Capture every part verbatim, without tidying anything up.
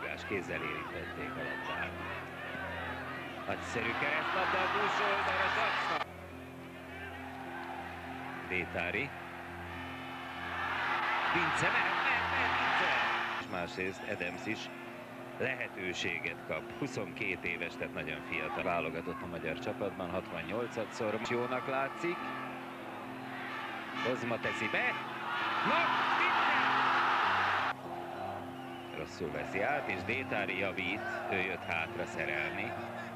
labdarúgás, kézzel érintették a labdát. Nagyszerű keresztlabda a túlsó oldalra, Saxa. Détári. Vince, mehet, mehet, mehet, Vince! És másrészt Adams is lehetőséget kap. huszonkét éves, tehát nagyon fiatal. Válogatott a magyar csapatban, hatvannyolcadszor. Jónak látszik. Kozma teszi be. No, Vince! Rosszul veszi át, és Détári javít. Ő jött hátra szerelni.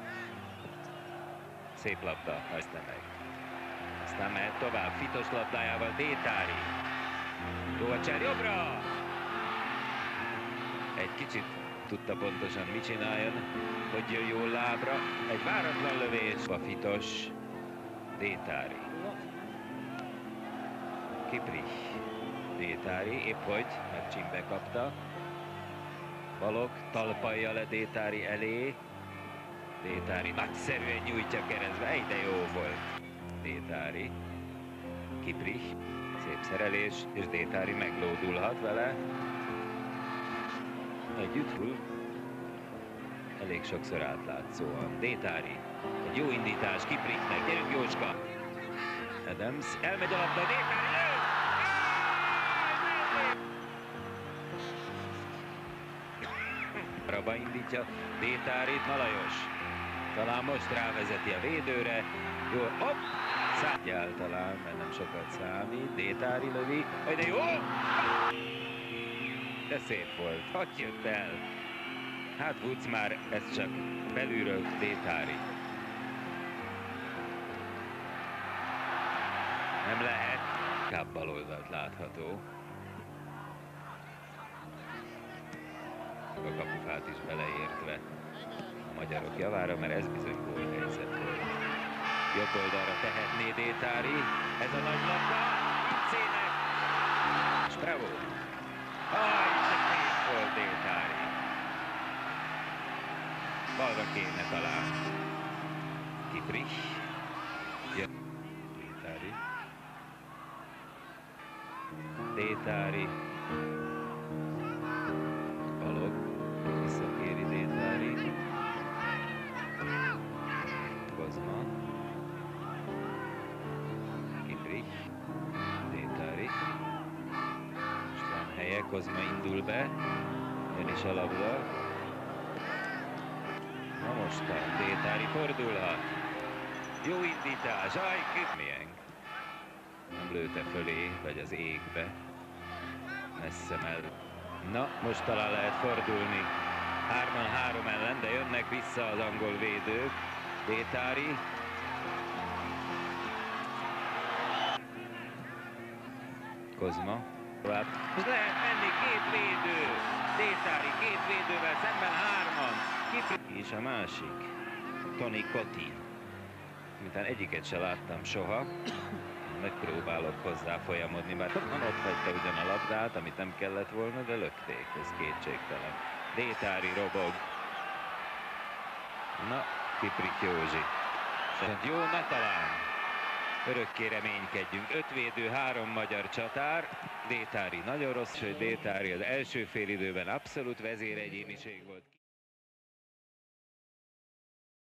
Szép labda, ezt nem meg. Aztán mehet tovább, Fitos labdájával Détári. Jó a cser jobbra! Egy kicsit tudta pontosan mit csináljon, hogy jön jól lábra. Egy váratlan lövés, a Fitos, Détári. Kiprich, Détári, épp hogy, mert csimbe kapta. Balog talpalja le Détári elé. Détári nagyszerűen nyújtja keresztbe, egy de jó volt. Détári, Kiprich, szép szerelés, és Détári meglódulhat vele. Együtt hull, elég sokszor átlátszóan. Détári, egy jó indítás Kiprichnek, gyerünk Jóska! Adams, elmegy a labda, Détári lő! Raba indítja Détárit, na Lajos. Talán most rávezeti a védőre. Jó, hopp! Egyáltalán, mert nem sokat számít. Détári lövi. Aj, de jó! De szép volt. Hogy jött el? Hát Woods már, ez csak belülről Détári. Nem lehet. Kább bal oldalt látható. A kapufát is beleértve a magyarok javára, mert ez bizony gólhelyzet volt. Jobb oldalra tehetné Détári. Ez a nagy labda. Vincének. És bravo. Aj, de szép volt Détári. Balra kéne talán. Kiprich. Détári. Détári. Balog. Visszakéri Détári. Kozma. Kiprich. Détári. Most van helye, Kozma indul be. Jön is a labda. Na mostan Détári fordulhat. Jó indítás. Aj, Kiprich. Nem lőtte fölé, vagy az égbe. Messze mellett. Na, most talán lehet fordulni. Hárman három ellen, de jönnek vissza az angol védők. Détári. Kozma. Most lehet menni két védő. Détári két védővel szemben hárman. Kiprich és a másik. Toni Koti. Miután egyiket se láttam soha. Megpróbálok hozzá folyamodni, mert ott hagyta ugyan a labdát, amit nem kellett volna, de lökték, ez kétségtelen. Détári robog. Na, Kiprich Józsi. Jó, ne talán. Örökké reménykedjünk. Öt védő, három magyar csatár. Détári nagyon rossz, hogy Détári az első félidőben abszolút vezéregyéniség volt.